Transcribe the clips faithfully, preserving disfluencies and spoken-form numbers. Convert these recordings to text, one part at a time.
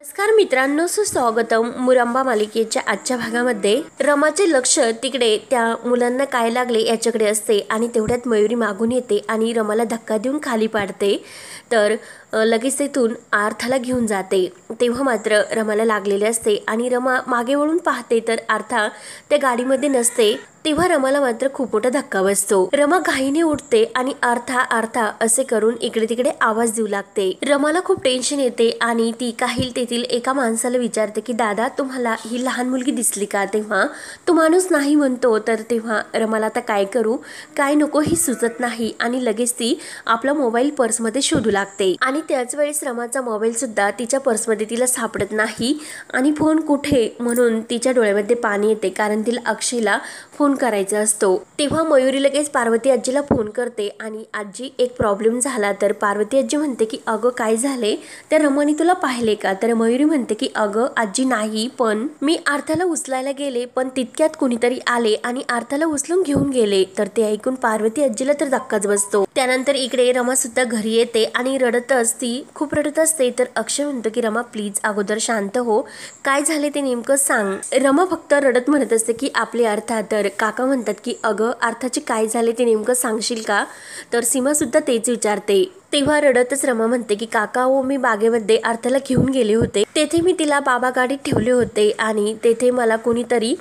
नमस्कार मित्रांनो, सुस्वागतम. मुरंबा मालिकेच्या आजच्या भागामध्ये रमाचे लक्ष तिकडे त्या मुलांना काय लागले याच्याकडे असते आणि तेवढ्यात मयुरी मागून येते आणि रमाला धक्का देऊन खाली पाडते. तर लगेच तेथून आर्थाला घेऊन जाते. तेव्हा मात्र रमाला लागलेले असते आणि रमा मागे वळून पाहते तर आर्था त्या गाडीमध्ये नसते. तेव्हा रमाला मात्र खूप मोठा धक्का बसतो. रमा घाईने उठते आणि आर्था आर्था असे करून इकडे तिकडे आवाज देऊ लागते. रमाला खूप टेन्शन येते आणि ती काही तेथील एका माणसाला विचारते की दादा, तुम्हाला ही लहान मुलगी दिसली का? तेव्हा तो माणूस नाही म्हणतो. तर तेव्हा रमाला आता काय करू काय नको ही सुचत नाही आणि लगेच ती आपला मोबाईल पर्समध्ये शोधू लागते. आणि त्याच वेळेस रमाचा मोबाईल सुद्धा तिच्या पर्समध्ये तिला सापडत नाही आणि फोन कुठे म्हणून तिच्या डोळ्यामध्ये पाणी येते, कारण तिला अक्षयला फोन करायचा असतो. तेव्हा मयुरी लगेच पार्वती आजीला फोन करते आणि आजी एक प्रॉब्लेम झाला. तर पार्वती आजी म्हणते की अगं काय झाले? तर रमाने तुला पाहिले का? तर मयुरी म्हणते की अगं आजी नाही, पण मी आर्थाला उचलायला गेले पण तितक्यात कुणीतरी आले आणि आर्थाला उचलून घेऊन गेले. तर ते ऐकून पार्वती आजीला तर धक्काच बसतो. त्यानंतर इकडे रमा सुद्धा घरी येते आणि रडत असती खूप रडत असते. तर अक्षय म्हणतो की रमा प्लीज अगोदर शांत हो, काय झाले ते नेमकं सांग. रमा फक्त रडत म्हणत असते की आपले आर्था. तर काका म्हणतात की अगं आर्थाचे काय झाले ते नेमकं सांगशील का? तर सीमा सुद्धा तेच विचारते. तेव्हा रडतच रमा म्हणते की काका हो, मी बागेमध्ये आर्थाला घेऊन गेले होते. तेथे मी तिला बाबा गाडीत ठेवले होते आणि तेथे मला कोणीतरी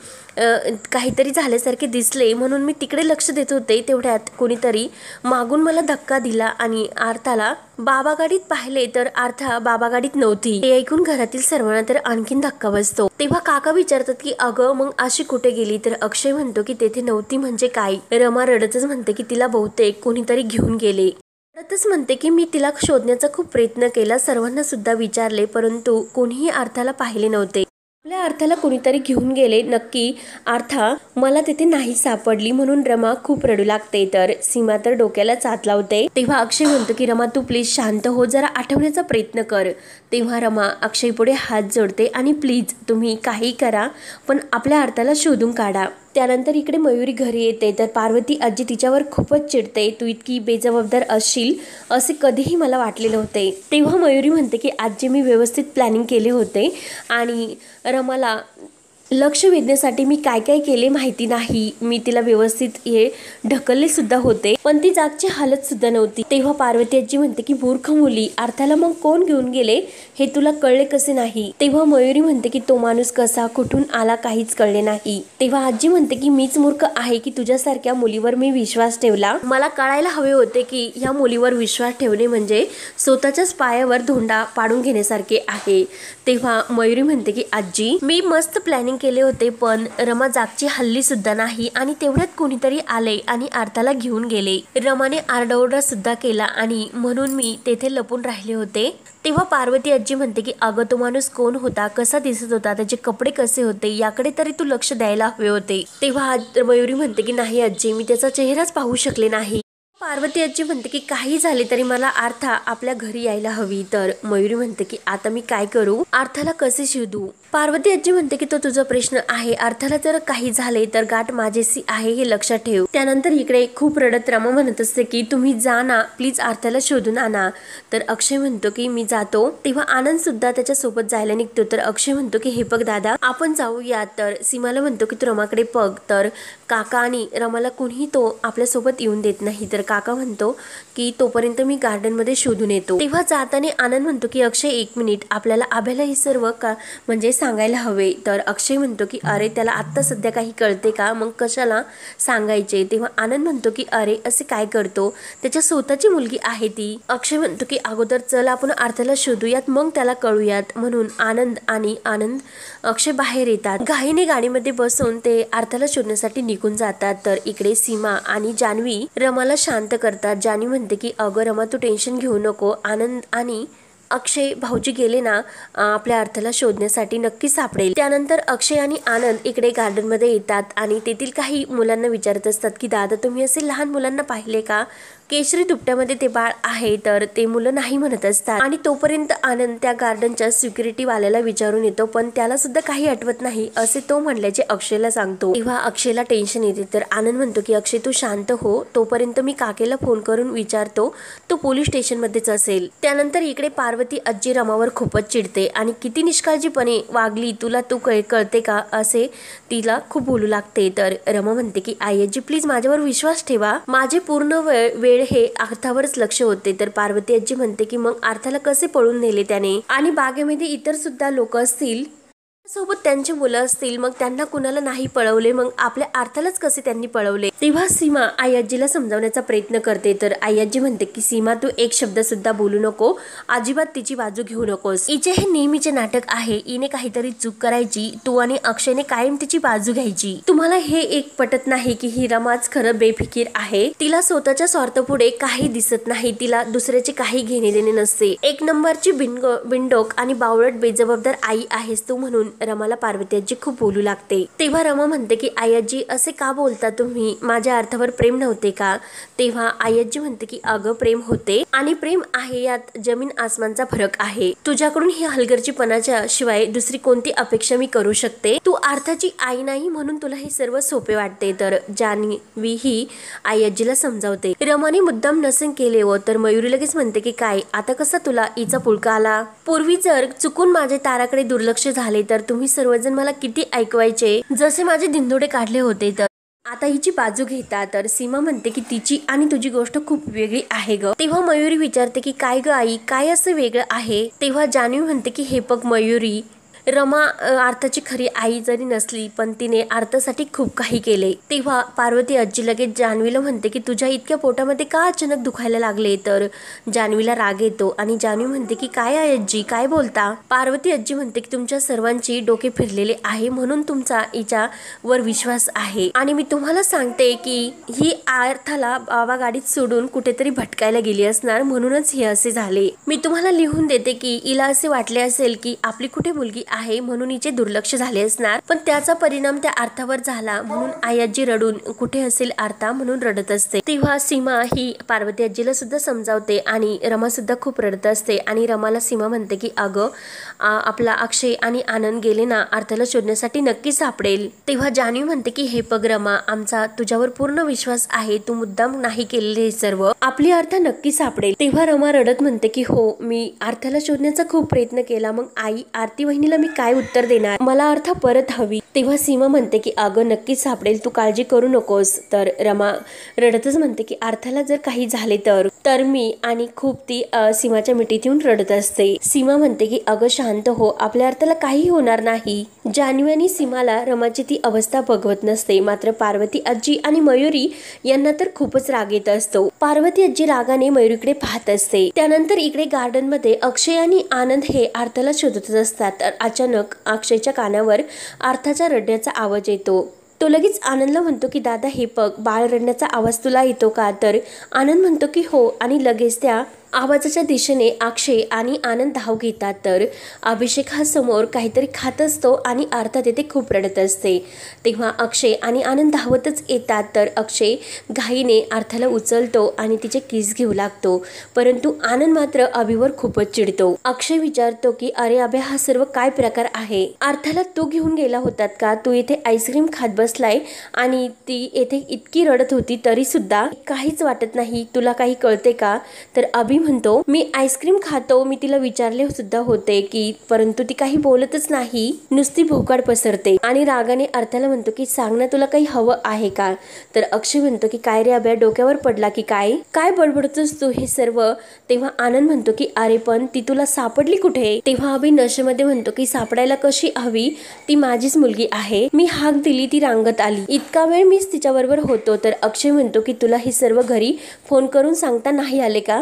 काहीतरी झाल्यासारखे दिसले म्हणून मी तिकडे लक्ष देत होते. तेवढ्यात कोणीतरी मागून मला धक्का दिला आणि आर्थाला बाबा गाडीत पाहिले तर आर्था बाबा गाडीत नव्हती. हे ऐकून घरातील सर्वांना तर आणखीन धक्का बसतो. तेव्हा काका विचारतात की अगं मग अशी कुठे गेली? तर अक्षय म्हणतो की तेथे नव्हती म्हणजे काय? रमा रडतच म्हणते की तिला बहुतेक कोणीतरी घेऊन गेले. रडतच म्हणते की मी तिला शोधण्याचा खूप प्रयत्न केला, सर्वांना सुद्धा विचारले, परंतु कोणीही आर्थाला पाहिले नव्हते. आपल्या आर्थाला कोणीतरी घेऊन गेले, नक्की आर्था मला तिथे नाही सापडली म्हणून रमा खूप रडू लागते. तर सीमा तर डोक्याला चात लावते. तेव्हा अक्षय म्हणतो की रमा तू प्लीज शांत हो, जरा आठवण्याचा प्रयत्न कर. तेव्हा रमा अक्षय पुढे हात जोडते आणि प्लीज तुम्ही काही करा पण आपल्या आर्थाला शोधून काढा. त्यानंतर इकडे मयुरी घरी येते तर पार्वती आजी तिच्यावर खूपच चिडते. तू इतकी बेजबाबदार असशील असे कधीही मला वाटले नव्हते. तेव्हा मयुरी म्हणते की आजी मी व्यवस्थित प्लॅनिंग केले होते आणि रमाला लक्ष वेधण्यासाठी मी काय काय केले माहिती नाही. मी तिला व्यवस्थित हे ढकलले सुद्धा होते पण ती जागची हालत सुद्धा नव्हती. तेव्हा पार्वती आजी म्हणते की मूर्ख मुली, आर्थाला मग कोण घेऊन गेले हे तुला कळले कसे नाही? तेव्हा मयुरी म्हणते की तो माणूस कसा कुठून आला काहीच कळले नाही. तेव्हा आजी म्हणते की मीच मूर्ख आहे की तुझ्यासारख्या मुलीवर मी विश्वास ठेवला. मला कळायला हवे होते की ह्या मुलीवर विश्वास ठेवणे म्हणजे स्वतःच्याच पायावर धोंडा पाडून घेण्यासारखे आहे. तेव्हा मयुरी म्हणते की आजी मी मस्त प्लॅनिंग केले होते पण रमा जागची हल्ली सुद्धा नाही आणि तेवढ्यात कोणीतरी आले आणि आर्थाला घेऊन गेले. रमाने आरडाओरडा सुद्धा केला आणि म्हणून मी तेथे लपून राहिले होते. तेव्हा पार्वती आजी म्हणते की अगं तो माणूस कोण होता, कसा दिसत होता, त्याचे कपडे कसे होते याकडे तरी तू लक्ष द्यायला हवे होते. तेव्हा मयुरी म्हणते की नाही आजी मी त्याचा चेहराच पाहू शकले नाही. पार्वती आजी म्हणते की काही झाले तरी मला आर्था आपल्या घरी यायला हवी. तर मयुरी म्हणते की आता मी काय करू, आर्थाला कसे शोधू? पार्वती आजी म्हणते की तो तुझा प्रश्न आहे, आर्थाला जर काही झाले तर गाठ माझेशी आहे हे लक्षात ठेव. त्यानंतर इकडे खूप रडत रमा म्हणत असते की तुम्ही जा ना प्लीज, आर्थाला शोधून आणा. तर अक्षय म्हणतो की मी जातो. तेव्हा आनंद सुद्धा त्याच्या सोबत जायला निघतो. तर अक्षय म्हणतो की हे बघ दादा आपण जाऊया. तर सीमाला म्हणतो की तू रमाकडे बघ. तर काका आणि रमाला कुणीही तो आपल्या सोबत येऊन देत नाही. तर काका म्हणतो की तोपर्यंत मी गार्डन मध्ये शोधून येतो. तेव्हा जाताना आनंद म्हणतो की अक्षय एक मिनिट, आपल्याला आभ्याला हे सर्व का म्हणजे सांगायला हवे. तर अक्षय म्हणतो की अरे त्याला आत्ता सध्या काही कळते का, मग कशाला सांगायचे? तेव्हा आनंद म्हणतो की अरे असे काय करतो, त्याच्या स्वतःची मुलगी आहे ती. अक्षय म्हणतो की अगोदर चल आपण आर्थाला शोधूयात मग त्याला कळूयात. म्हणून आनंद आणि आनंद अक्षय बाहेर येतात. घाईने गाडीमध्ये बसून ते आर्थाला शोधण्यासाठी निघून जातात. तर इकडे सीमा आणि जान्हवी रमाला शांत करतात. जान्हवी म्हणते की अगं रमा तू टेन्शन घेऊ नको, आनंद आणि अक्षय भाऊजी गेले ना आपल्या आर्थाला शोधण्यासाठी, नक्की सापडेल. त्यानंतर अक्षय आणि आनंद इकडे गार्डन मध्ये येतात आणि तेथील काही मुलांना विचारत असतात की दादा तुम्ही असे लहान मुलांना पाहिले का, केशरी दुपट्यामध्ये ते बाळ आहे तर ते मुलं नाही म्हणत असतात आणि तोपर्यंत आनंद त्या गार्डनच्या सिक्युरिटी वाल्याला विचारून येतो पण त्याला सुद्धा काही आठवत नाही असे तो म्हणल्याचे अक्षयला सांगतो। तेव्हा अक्षयला टेन्शन येते तर आनंद म्हणतो की अक्षय तू शांत हो, तोपर्यंत मी काकेला फोन करून विचारतो, तो पोलीस स्टेशन मध्येच असेल। त्यानंतर इकडे पार्वती आजी रमावर खूपच चिडते आणि किती निष्काळजीपणे वागली तुला तू कळते का असे तिला खूप बोलू लागते। तर रमा म्हणते की आई आजी प्लीज माझ्यावर विश्वास ठेवा, माझे पूर्ण वेळ वेळ हे अर्थावरच लक्ष होते। तर पार्वती आजी म्हणते की मग अर्थाला कसे पळून नेले त्याने आणि बागेमध्ये इतर सुद्धा लोक असतील सोबत त्यांची मुलं असतील, मग त्यांना कुणाला नाही पळवले, मग आपल्या अर्थालाच कसे त्यांनी पळवले। तेव्हा सीमा आई आजीला समजावण्याचा प्रयत्न करते तर आई आजी म्हणते की सीमा तू एक शब्द सुद्धा बोलू नको, अजिबात तिची बाजू घेऊ नकोस, हिचे हे नेहमीचे नाटक आहे, हिने काहीतरी चूक करायची, तू आणि अक्षयने कायम तिची बाजू घ्यायची। तुम्हाला हे एक पटत नाही की ही रमाच खरं बेफिकीर आहे, तिला स्वतःच्या स्वार्थापुढे काही दिसत नाही, तिला दुसऱ्याचे काही घेणे देणे नसते, एक नंबरची बिनगो बिनडोक आणि बावळट बेजबाबदार आई आहेस तू म्हणून रमाला पार्वती आजी खूप बोलू लागते। तेव्हा रमा म्हणते की आई आजी असे का बोलता तुम्ही, माझ्या अर्थावर प्रेम नव्हते का? तेव्हा आई आजी म्हणते की अगं प्रेम होते आणि प्रेम आहे यात जमीन आसमानचा फरक आहे, तुझ्याकडून ही हलगर्जीपणाच्या शिवाय दुसरी कोणती अपेक्षा मी करू शकते, तू अर्थाची आई नाही म्हणून तुला हे सर्व सोपे वाटते। तर जान्हवी ही आई आजीला समजावते। रमाने मुद्दाम नसेन केले हो तर मयुरी लगेच म्हणते की काय आता कसा तुला हिचा पुळका आला, पूर्वी जर चुकून माझे ताराकडे दुर्लक्ष झाले तर तुम्ही सर्वजण मला किती ऐकवायचे, जसे माझे धिंदोडे काढले होते, तर आता हिची बाजू घेता। तर सीमा म्हणते की तिची आणि तुझी गोष्ट खूप वेगळी आहे ग। तेव्हा मयुरी विचारते की काय ग आई, काय असं वेगळं आहे? तेव्हा जान्हवी म्हणते की हे बघ मयुरी, रमा अर्थाची खरी आई जरी नसली पण तिने अर्थासाठी खूप काही केले। तेव्हा पार्वती आजी लगेच जान्हवीला म्हणते की तुझ्या इतक्या पोटामध्ये का अचानक दुखायला लागले? तर जान्हवीला राग येतो आणि जान्हवी म्हणते की काय आहे आजी, काय बोलता? पार्वती आजी म्हणते की तुमच्या सर्वांची डोके फिरलेले आहे म्हणून तुमचा हिच्या वर विश्वास आहे आणि मी तुम्हाला सांगते की ही अर्थाला बाबा गाडीत सोडून कुठेतरी भटकायला गेली असणार म्हणूनच हे असे झाले। मी तुम्हाला लिहून देते की हिला असे वाटले असेल की आपली कुठे मुलगी आहे म्हणून हिचे दुर्लक्ष झाले असणार, पण त्याचा परिणाम त्या अर्थावर झाला म्हणून आई आजी रडून कुठे असेल अर्था म्हणून रडत असते। तेव्हा सीमा ही पार्वती आजीला सुद्धा समजावते आणि रमा सुद्धा खूप रडत असते आणि रमाला सीमा म्हणते की अगं आपला अक्षय आणि आनंद गेले ना, अर्थाला शोधण्यासाठी नक्की सापडेल। तेव्हा जान्हवी म्हणते की हे बघ रमा, आमचा तुझ्यावर पूर्ण विश्वास आहे, तू मुद्दाम नाही केलेले हे सर्व, आपली अर्थ नक्की सापडेल। तेव्हा रमा रडत म्हणते की हो मी अर्थाला शोधण्याचा खूप प्रयत्न केला, मग आई आरती वहिनीला मी काय उत्तर देणार, मला अर्थ परत हवी। तेव्हा सीमा म्हणते की अगं नक्कीच सापडेल, तू काळजी करू नकोस। तर रमा रडतच म्हणते की अर्थाला जर काही झाले तर तर मी आणि खूप ती सीमाच्या मिठीत येऊन रडत असते। सीमा म्हणते की अगं शांत हो, आपल्या अर्थाला काही होणार नाही। जान्हवी आणि सीमाला रमाची ती अवस्था बघवत नसते, मात्र पार्वती आजी आणि मयुरी यांना तर खूपच राग येत असतो। पार्वती आजी रागाने मयुरीकडे पाहत असते। त्यानंतर इकडे गार्डन मध्ये अक्षय आणि आनंद हे अर्थाला शोधत असतात तर अचानक अक्षयच्या कानावर अर्थाच्या रडण्याचा आवाज येतो। तो लगेच आनंदला म्हणतो की दादा हे बघ, बाळ रडण्याचा आवाज तुला येतो का? तर आनंद म्हणतो की हो आणि लगेच त्या आवाजाच्या दिशेने अक्षय आणि आनंद धाव घेतात। तर अभिषेक हा समोर काहीतरी खात असतो आणि अर्थात येथे खूप रडत असते। तेव्हा अक्षय आणि आनंद धावतच येतात तर अक्षय घाईने अर्थाला उचलतो आणि तिचे किस घेऊ लागतो, परंतु आनंद मात्र अभिवर खूपच चिडतो। अक्षय विचारतो की अरे अभ्या, हा सर्व काय प्रकार आहे? अर्थाला तू घेऊन गेला होतात का? तू इथे आईस्क्रीम खात बसलाय आणि ती येथे इतकी रडत होती तरी सुद्धा काहीच वाटत नाही, तुला काही कळते का? तर अभि म्हणतो मी आईस्क्रीम खातो, मी तिला विचारले सुद्धा होते की परंतु ती काही बोलतच नाही, नुसती भोकाड पसरते आणि रागाने अर्थाला म्हणतो की सांग ना, तुला काही हवं आहे का? तर अक्षय म्हणतो की काय रे अभ्या, डोक्यावर पडला की काय, काय बडबडतोस तू हे सर्व? तेव्हा आनंद म्हणतो की अरे पण ती तुला सापडली कुठे? तेव्हा अभि नशेमध्ये म्हणतो की सापडायला कशी हवी, ती माझीच मुलगी आहे, मी हाक दिली ती रांगत आली, इतका वेळ मीच तिच्याबरोबर होतो। तर अक्षय म्हणतो की तुला हे सर्व घरी फोन करून सांगता नाही आले का की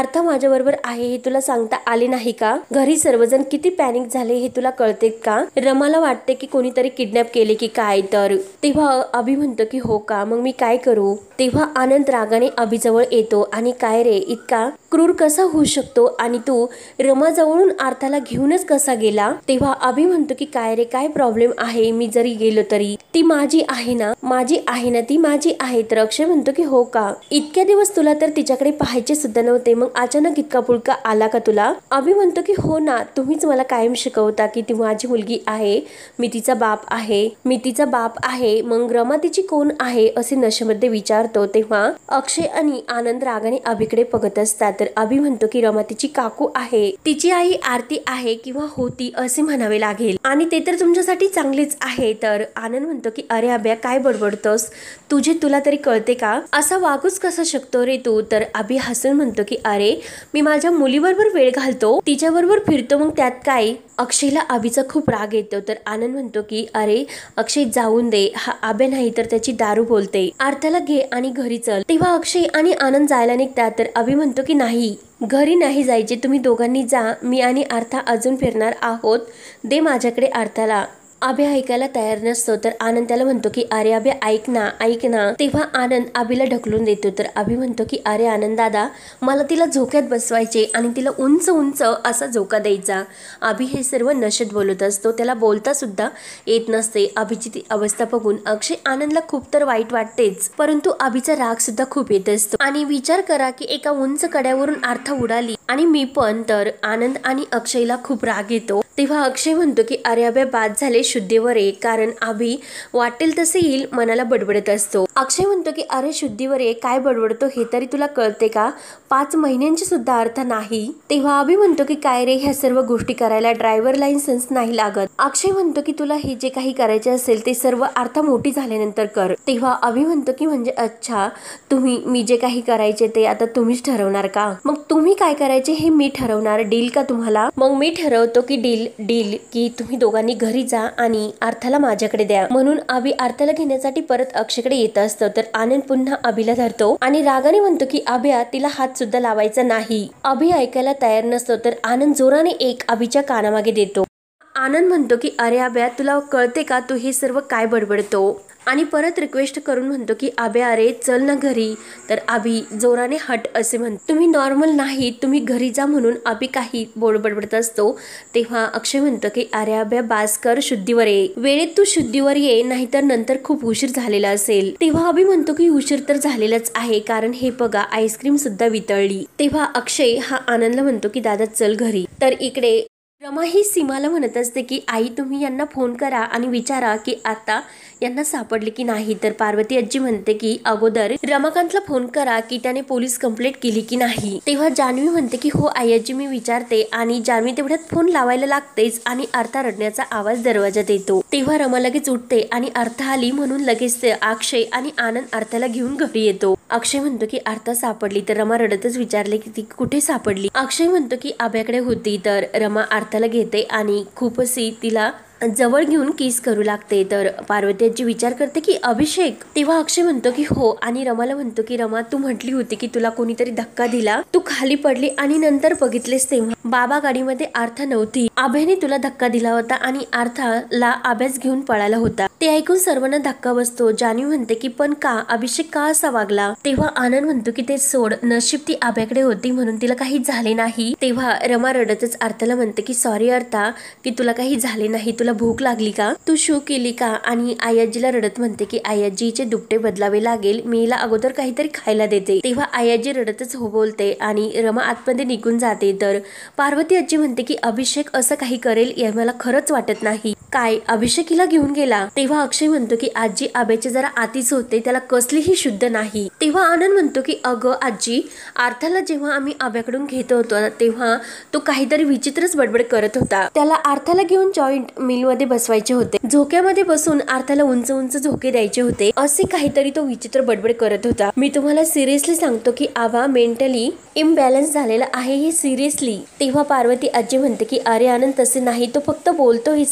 अर्था माझ्या बरोबर आहे हे तुला सांगता आले नाही का? घरी सर्वजण किती पॅनिक झाले हे तुला कळते का? रमाला वाटते की कोणीतरी किडनॅप केले की काय. तर तेव्हा अभि म्हणतो की हो का, मग मी काय करू? तेव्हा आनंद रागाने अभिजवळ येतो आणि काय रे, इतका क्रूर कसा होऊ शकतो आणि तू रमा जवळून अर्थाला घेऊनच कसा गेला? तेव्हा अभि म्हणतो की काय रे, काय प्रॉब्लेम आहे? मी जरी गेलो तरी ती माझी आहे ना, माझी आहे ना, ती माझी आहे. तर अक्षय म्हणतो की हो का, इतक्या दिवस तुला तर तिच्याकडे पाहायचे सुद्धा नव्हते, मग अचानक इतका पुळका आला का तुला? अभि म्हणतो की हो ना, तुम्हीच मला कायम शिकवता की ती माझी मुलगी आहे, मी तिचा बाप आहे, मी तिचा बाप आहे. मग रमा तिची कोण आहे असे नशेमध्ये विचारतो. तेव्हा अक्षय आणि आनंद रागाने अभिकडे बघत असतात. तर अभि म्हणतो की रमा तिची काकू आहे, तिची आई आरती आहे किंवा होती असे म्हणावे लागेल, आणि ते तर तुमच्यासाठी चांगलेच आहे. तर आनंद म्हणतो की अरे अभ्या, काय बडबडतोस? तुझे तुला तरी कळते का? असा वागूच कसा शकतो रे तू? तर अभि हसून म्हणतो की अरे, मी माझ्या मुलीबरोबर वेळ घालतो, तिच्याबरोबर फिरतो, मग त्यात काय? अक्षयला अभिचा खूप राग येतो. तर आनंद म्हणतो की अरे अक्षय, जाऊन दे, हा अभ्या नाही तर त्याची दारू बोलते, अर्थाला घे आणि घरी चल. तेव्हा अक्षय आणि आनंद जायला निघतात. तर अभि म्हणतो की नाही, घरी नाही जायचे, तुम्ही दोघांनी जा, मी आणि अर्था अजून फिरणार आहोत, दे माझ्याकडे अर्थाला. अभ्या ऐकायला तयार नसतो. तर आनंद त्याला म्हणतो की अरे अभ्या, ऐक ना ऐक ना. तेव्हा आनंद अभिला ढकलून देतो. तर अभि म्हणतो की अरे आनंद दादा, मला तिला झोक्यात बसवायचे आणि तिला उंच उंच असा झोका द्यायचा. अभि हे सर्व नशेत बोलत असतो, त्याला बोलता सुद्धा येत नसते. अभिची ती अवस्था बघून अक्षय आनंदला खूप तर वाईट वाटतेच, परंतु अभिचा राग सुद्धा खूप येत असतो. आणि विचार करा की एका उंच कड्यावरून अर्था उडाली आणि मी पण. तर आनंद आणि अक्षयला खूप राग येतो. तेव्हा अक्षय म्हणतो की अरे अभ्या, बाद झाले, शुद्धीवर ये, कारण अभि वाटेल तसे येईल मनाला बडबडत असतो. अक्षय म्हणतो की अरे शुद्धीवर ये, काय बडबडतो हे तरी तुला कळते का? पाच महिन्यांची सुद्धा अर्थ नाही. तेव्हा अभि म्हणतो की काय रे, ह्या सर्व गोष्टी करायला ड्रायव्हर लायसन्स नाही लागत. अक्षय म्हणतो की तुला हे जे काही करायचे असेल ते सर्व अर्थ मोठी झाल्यानंतर कर. तेव्हा अभि म्हणतो की म्हणजे अच्छा, तुम्ही मी जे काही करायचे ते आता तुम्हीच ठरवणार का? मग तुम्ही काय करायचे हे मी ठरवणार, डील का तुम्हाला? मग मी ठरवतो की डील डील की तुम्ही दोघांनी घरी जा आणि अर्थाला माझ्याकडे द्या. म्हणून अभि अर्थाला घेण्यासाठी परत अक्षयकडे येत असतो. तर आनंद पुन्हा अभिला धरतो आणि रागाने म्हणतो की अभ्या, तिला हात सुद्धा लावायचा नाही. अभि ऐकायला तयार नसतो. तर आनंद जोराने एक अभिच्या कानामागे देतो. आनंद म्हणतो की अरे अभ्या, तुला कळते का, तू हे सर्व काय बडबडतो? आणि परत रिक्वेस्ट करून म्हणतो की अभ्या, अरे चल ना घरी. तर अभि जोराने हट असे म्हणतो. तुम्ही नॉर्मल नाही, तुम्ही घरी जा, म्हणून अभि काही बोल बडबडत असतो. तेव्हा अक्षय म्हणतो की अरे अभ्या, बास कर, शुद्धीवर ये, वेळेत तू शुद्धीवर ये, नाहीतर नंतर खूप उशीर झालेला असेल. तेव्हा अभि म्हणतो की उशीर तर झालेलाच आहे, कारण हे बघा आईस्क्रीम सुद्धा वितळली. तेव्हा अक्षय हा आनंदला म्हणतो की दादा चल घरी. तर इकडे रमा ही सीमाला म्हणत असते की आई, तुम्ही यांना फोन करा आणि विचारा की आता यांना सापडले की नाही. तर पार्वती आजी म्हणते की अगोदर रमाकांतला फोन करा की त्याने पोलीस कंप्लेंट केली की नाही. तेव्हा जान्हवी म्हणते की हो आई आजी, मी विचारते. आणि जान्हवी तेवढ्यात फोन लावायला लागतेच आणि अर्था रडण्याचा आवाज दरवाजात येतो. तेव्हा रमा लगेच उठते आणि अर्था आली म्हणून लगेच अक्षय आणि आनंद अर्थाला घेऊन घरी येतो. अक्षय म्हणतो की अर्था सापडली. तर रमा रडतच विचारले की ती कुठे सापडली? अक्षय म्हणतो की अभ्याकडे होती. तर रमा अर्थाला घेते आणि खूपशी तिला जवळ घेऊन किस करू लागते. तर पार्वती आजी विचार करते की अभिषेक. तेव्हा अक्षय म्हणतो की हो, आणि रमाला म्हणतो की रमा, तू म्हटली होती की तुला कोणीतरी धक्का दिला, तू खाली पडली आणि नंतर बघितलेस तेव्हा बाबा गाडीमध्ये अर्था नव्हती, अभ्याने तुला धक्का दिला होता आणि अर्थाला अभ्यास घेऊन पळाला होता. ते ऐकून सर्वांना धक्का बसतो. जान्हवी म्हणते की पण का, अभिषेक का असा वागला? तेव्हा आनंद म्हणतो की ते सोड, नशीब ती अभ्याकडे होती म्हणून तिला काही झाले नाही. तेव्हा रमा रडतच अर्थाला म्हणते की सॉरी अर्था, की तुला काही झाले नाही, तुला भूक लागली का, तू शू केली का? आणि आयाजीला रडत म्हणते की आयाजीचे दुपटे बदलावे लागेल, मी हिला अगोदर काहीतरी खायला देते. तेव्हा आयाजी रडतच हो बोलते आणि रमा आतमध्ये निघून जाते. तर पार्वती आजी म्हणते की अभिषेक असं काही करेल हे मला खरंच वाटत नाही. काय, अभिषेक हिला घेऊन गेला? तेव्हा अक्षय म्हणतो की आजी, आब्याचे जरा आतीच होते, त्याला कसलीही शुद्ध नाही. तेव्हा आनंद म्हणतो की अगं आजी, अर्थाला जेव्हा आम्ही आब्याकडून घेत होतो तेव्हा तो काहीतरी विचित्रच बडबड करत होता. त्याला अर्थाला घेऊन जॉईंट मिल मध्ये बसवायचे होते, झोक्यामध्ये बसून अर्थाला उंच उंच झोके द्यायचे होते, असे काहीतरी तो विचित्र बडबड करत होता. मी तुम्हाला सिरियसली सांगतो की आबा मेंटली इम्बॅलन्स झालेला आहे, हे सिरियसली. तेव्हा पार्वती आजी म्हणते की अरे आनंद, तसे नाही, तो फक्त बोलतो हे सर्व.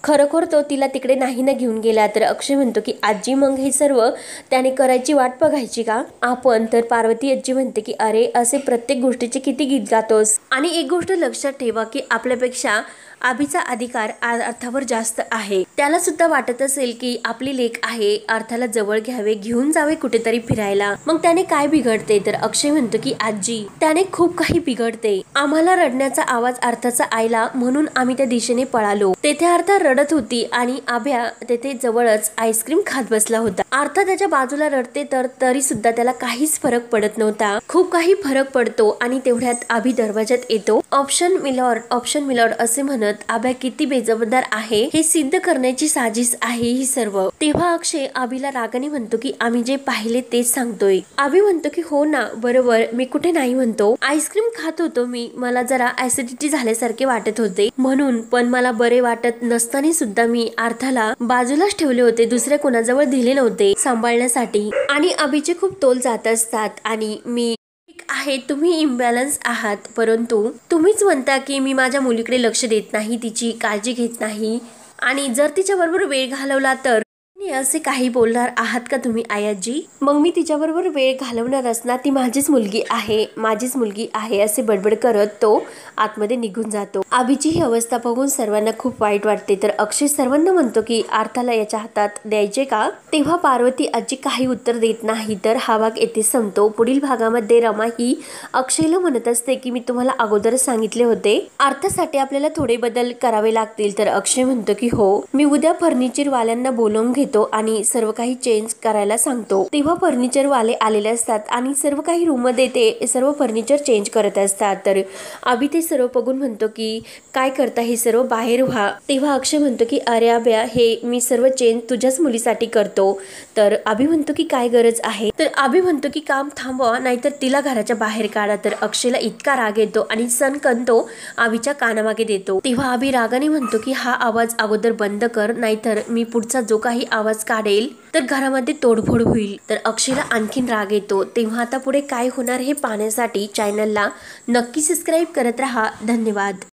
खरोखर तो तिला तिकडे नाही ना घेऊन गेला तर अक्षय म्हणतो की आजी मग हे सर्व त्याने करायची वाट बघायची का आपण? तर पार्वती आजी म्हणते की अरे असे प्रत्येक गोष्टीचे किती गीत गातोस. आणि एक गोष्ट लक्षात ठेवा की आपल्यापेक्षा अभिचा अधिकार अर्थावर जास्त आहे. त्याला सुद्धा वाटत असेल की आपली लेक आहे, अर्थाला जवळ घ्यावे, घेऊन जावे कुठेतरी फिरायला. मग त्याने काय बिघडते? तर अक्षय म्हणतो की आजी त्याने खूप काही बिघडते. आम्हाला रडण्याचा आवाज अर्थाचा आयला म्हणून आम्ही त्या दिशेने पळालो. तेथे अर्था रडत होती आणि आभ्या तेथे जवळच आईस्क्रीम खात बसला होता. अर्था त्याच्या बाजूला रडते तर तरी सुद्धा त्याला काहीच फरक पडत नव्हता. खूप काही फरक पडतो आणि तेवढ्यात अभि दरवाजात येतो. ऑप्शन मिलॉर्ड, ऑप्शन मिलॉर्ड असे म्हणत आभ्या किती बेजबाबदार आहे हे सिद्ध करण्याची साजिश आहे ही सर्व. तेव्हा अक्षय अभिला रागाने म्हणतो की आम्ही जे पाहिले तेच सांगतोय. अभि म्हणतो की हो ना बरोबर, मी कुठे नाही म्हणतो. आईस्क्रीम खात होतो मी, मला जरा ऍसिडिटी झाल्यासारखे वाटत होते म्हणून, पण मला बरे वाटत नसताना सुद्धा मी अर्थाला बाजूलाच ठेवले होते, दुसऱ्या कोणाजवळ दिले नव्हते सांभाळण्यासाठी. आणि अभिचे खूप तोल जात असतात आणि मी आहे तुम्ही इम्बॅलन्स आहात, परंतु तुम्हीच म्हणता की मी माझ्या मुलीकडे लक्ष देत नाही, तिची काळजी घेत नाही आणि जर तिच्या बरोबर वेळ घालवला तर असे काही बोलणार आहात का तुम्ही आयाजी? मग मी तिच्याबरोबर वेळ घालवणार असणार, ती माझीच मुलगी आहे, माझीच मुलगी आहे असे बडबड करत तो आतमध्ये निघून जातो. अभिची ही अवस्था बघून सर्वांना खूप वाईट वाटते तर अक्षय सर्वांना म्हणतो की अर्थाला याच्या हातात द्यायचे का? तेव्हा पार्वती आजी काही उत्तर देत नाही तर हा भाग येथे संपतो. पुढील भागामध्ये रमा ही अक्षयला म्हणत असते की मी तुम्हाला अगोदरच सांगितले होते अर्थासाठी आपल्याला थोडे बदल करावे लागतील. तर अक्षय म्हणतो की हो, मी उद्या फर्निचर वाल्यांना बोलावून घेतो आणि सर्व काही चेंज करायला सांगतो. तेव्हा फर्निचर वाले आलेले असतात आणि सर्व काही रूम मध्ये ते सर्व फर्निचर चेंज करत असतात. तर अभि ते सर्व बघून म्हणतो की काय करता, हे सर्व बाहेर व्हा. तेव्हा अक्षय म्हणतो की अरे अभ्या, हे मी सर्व चेंज तुझ्याच मुलीसाठी करतो. तर अभि म्हणतो की काय गरज आहे? तर अभि म्हणतो की काम थांबवा नाहीतर तिला घराच्या बाहेर काढा. तर अक्षयला इतका राग येतो आणि सनकन तो अभिच्या कानामागे देतो. तेव्हा अभि रागाने म्हणतो की हा आवाज अगोदर बंद कर, नाहीतर मी पुढचा जो काही आवाज काढेल तर घरामध्ये तोडफोड होईल. तर अक्षयला आणखीन राग येतो. तेव्हा आता पुढे काय होणार हे पाहण्यासाठी चॅनलला नक्की सबस्क्राईब करत राहा. धन्यवाद.